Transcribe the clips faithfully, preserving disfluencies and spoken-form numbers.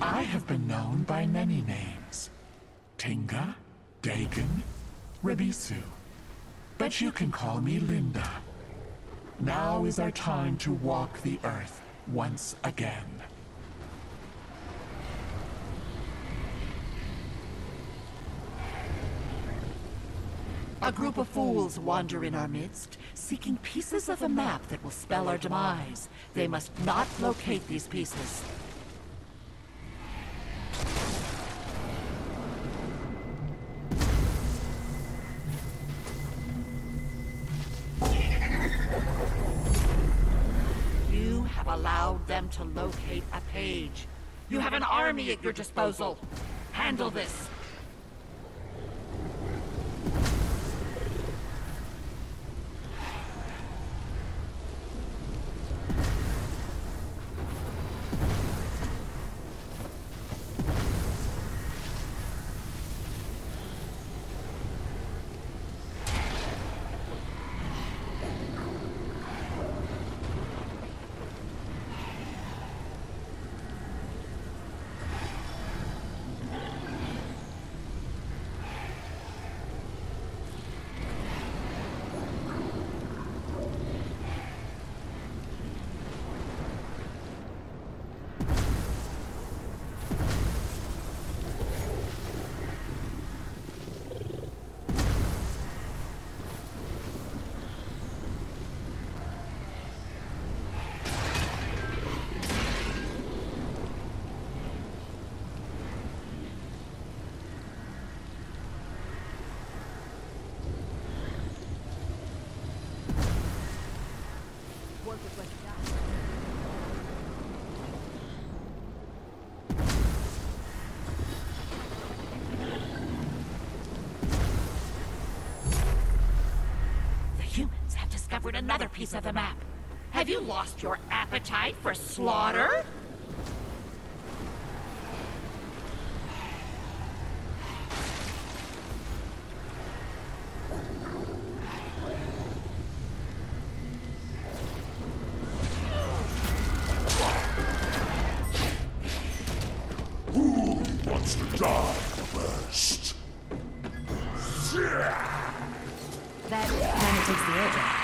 I have been known by many names. Tinga, Dagon, Ribisu. But you can call me Linda. Now is our time to walk the earth once again. A group of fools wander in our midst, seeking pieces of a map that will spell our demise. They must not locate these pieces. You have allowed them to locate a page. You have an army at your disposal. Handle this. Discovered another piece of the map. Have you lost your appetite for slaughter? Who wants to die first? That kind of takes the edge off.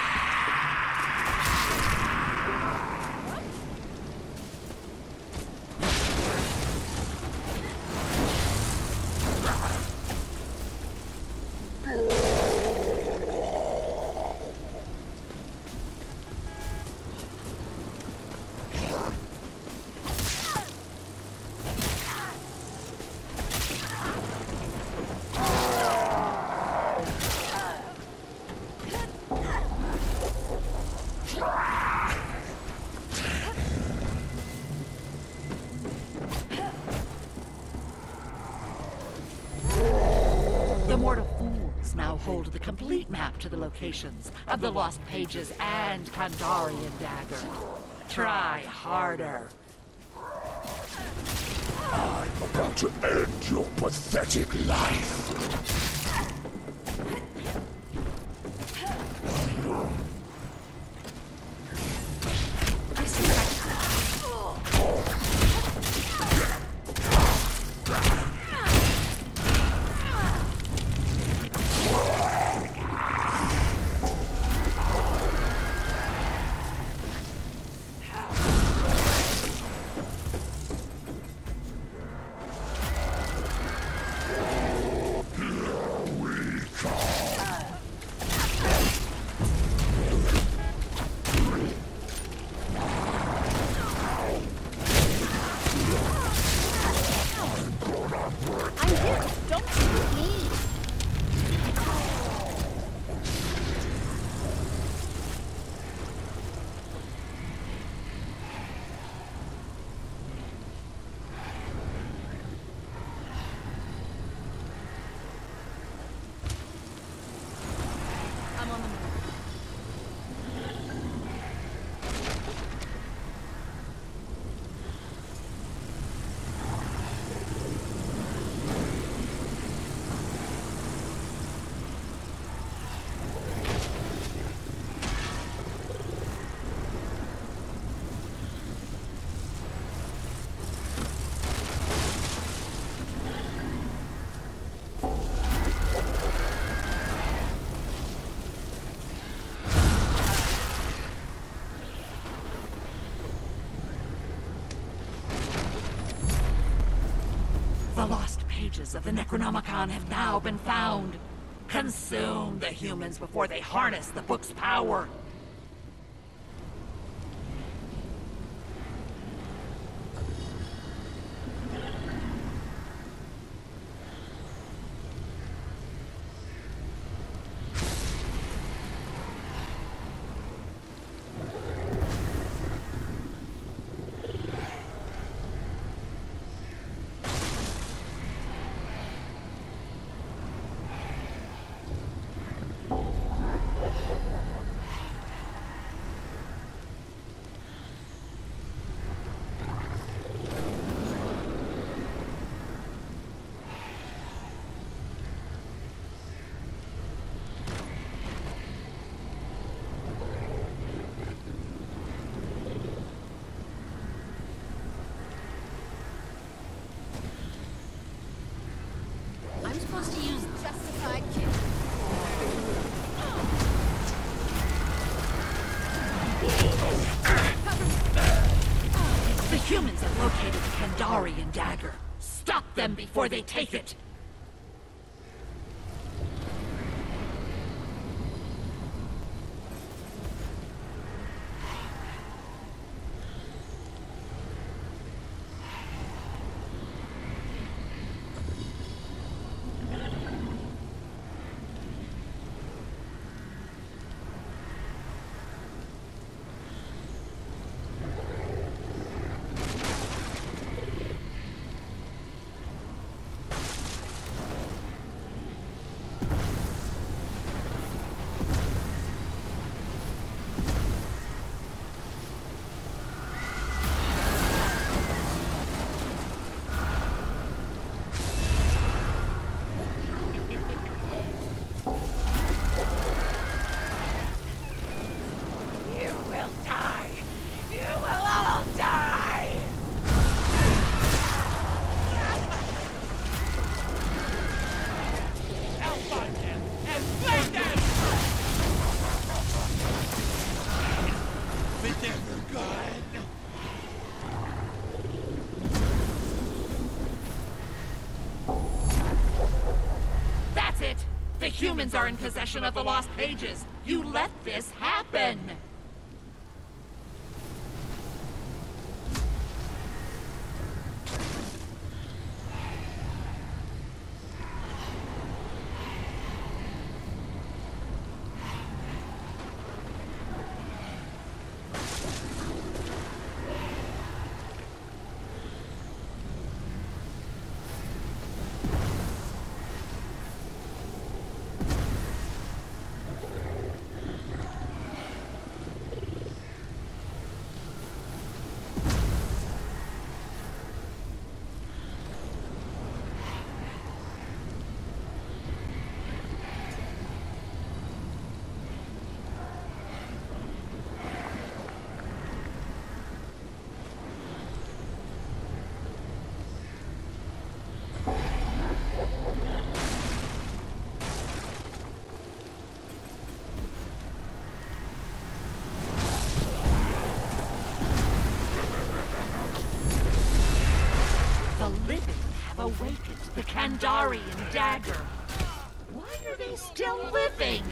The mortal fools now hold the complete map to the locations of the lost pages and Kandarian dagger. Try harder. I'm about to end your pathetic life. I see that. ashes of the Necronomicon have now been found. Consume the humans before they harness the book's power. I'm supposed to use justified kill. The humans have located the Kandarian dagger. Stop them before they take it! That's it! The humans are in possession of the lost pages! You let this happen! Awakened the Kandarian dagger. Why are they still living?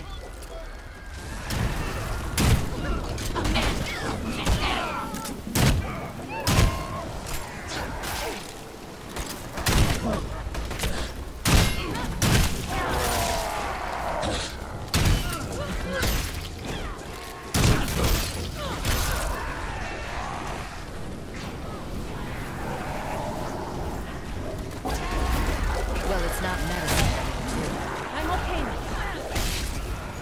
Well, it's not medicine. I'm okay now.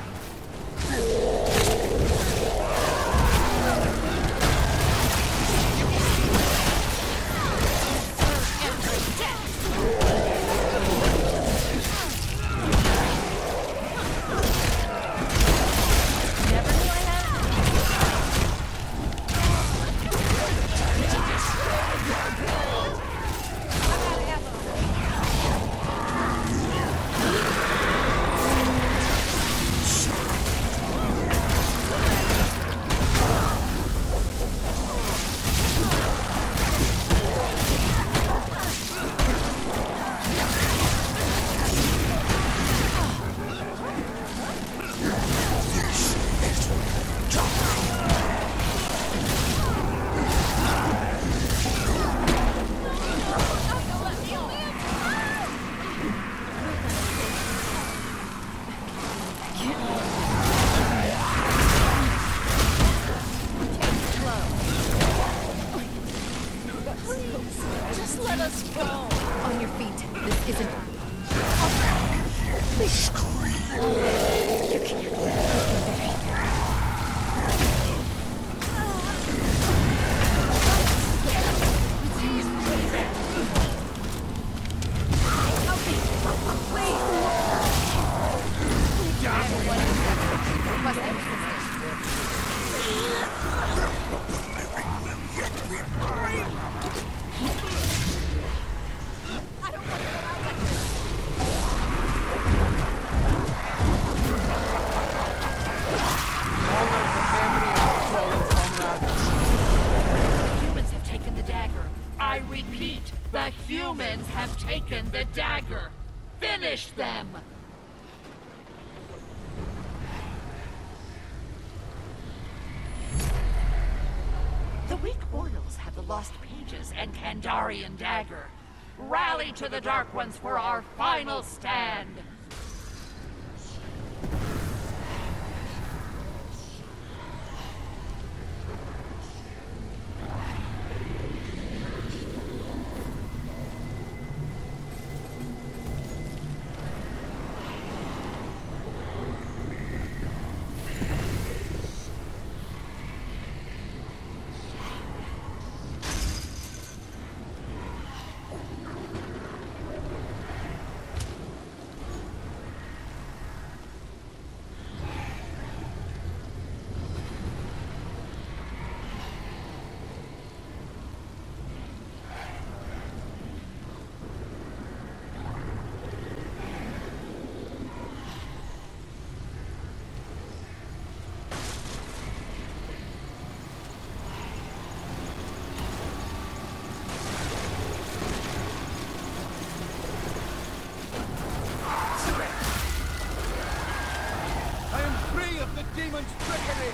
The humans have taken the dagger. Finish them! The weak mortals have the lost pages and Kandarian dagger. Rally to the Dark Ones for our final stand! Demon's trickery!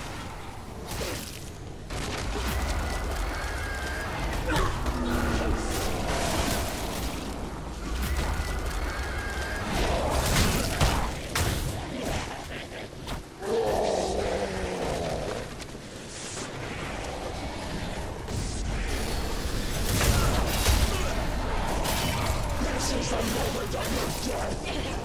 This is the moment of your death!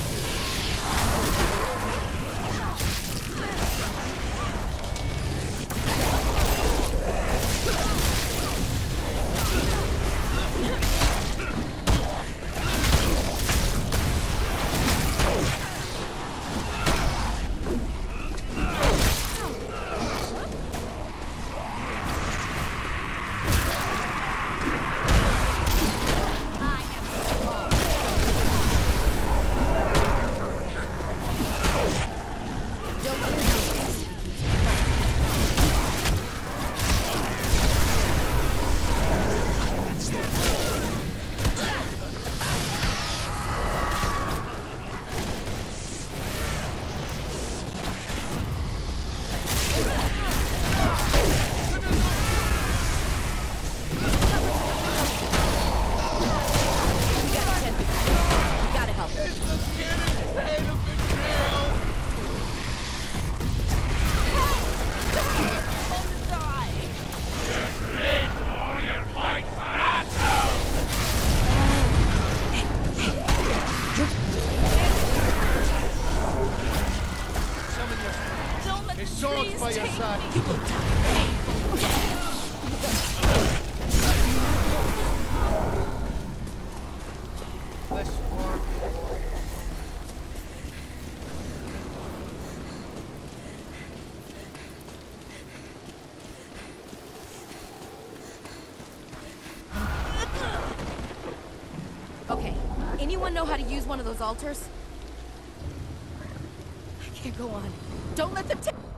His sword's by your side. Let's work. Okay, anyone know how to use one of those altars? I can't go on. Don't let them take...